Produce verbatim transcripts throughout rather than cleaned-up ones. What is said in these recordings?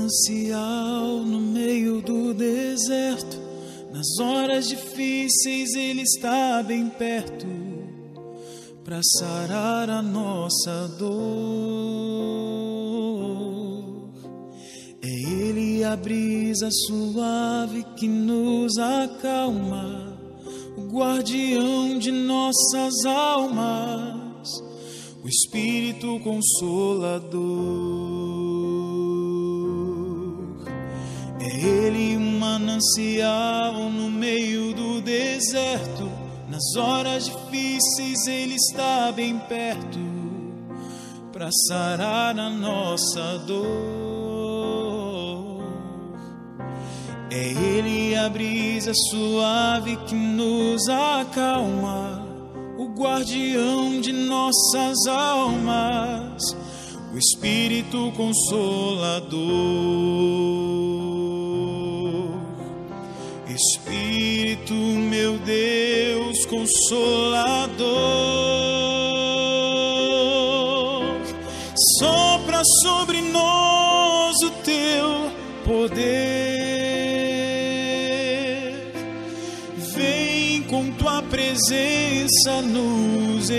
manancial no meio do deserto. Nas horas difíceis Ele está bem perto para sarar a nossa dor. É Ele a brisa suave que nos acalma, o guardião de nossas almas, o Espírito Consolador. É Ele um manancial no meio do deserto. Nas horas difíceis Ele está bem perto para sarar a nossa dor. É Ele a brisa suave que nos acalma, o guardião de nossas almas, o Espírito Consolador. Espírito, meu Deus Consolador, sopra sobre nós o teu poder. Vem com tua presença nos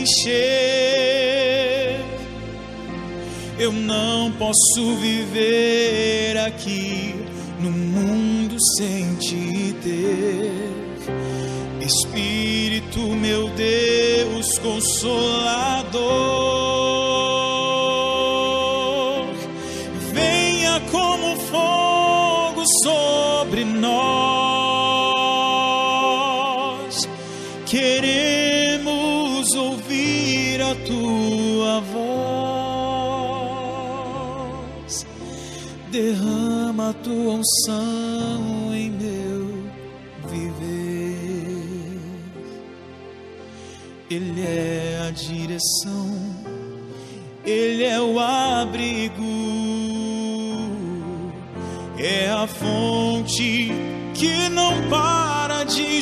encher. Eu não posso viver aqui no mundo sem te ter. Espírito, meu Deus Consolador, venha como fogo sobre nós. Queremos ouvir a tua voz. Derrama a tua unção em meu viver. Ele é a direção, Ele é o abrigo, é a fonte que não para de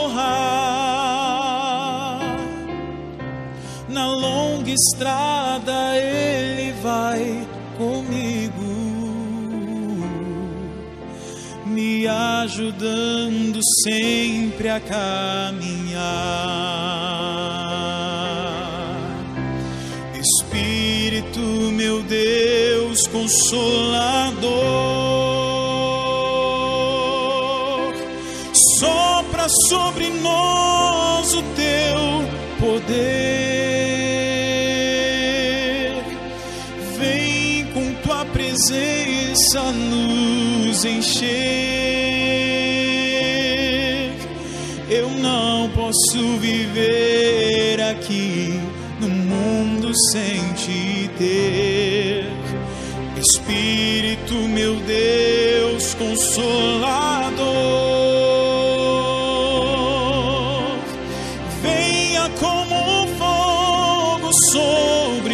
jorrar. Na longa estrada Ele vai comigo, me ajudando sempre a caminhar. Espírito, meu Deus Consolador, sopra sobre nós o teu poder. Vem com tua presença nos encher. Eu não posso viver aqui no mundo sem te ter. Espírito, meu Deus Consolador, venha como fogo sobre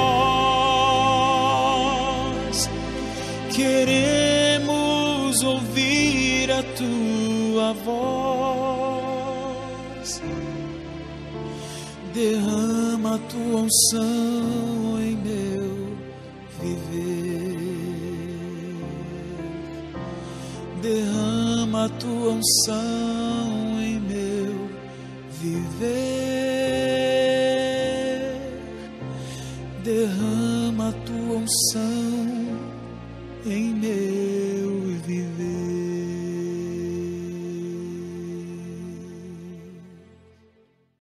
nós. Queremos ouvir a tua voz. Derrama a tua unção em meu viver. Derrama a tua unção em meu viver. Derrama a tua unção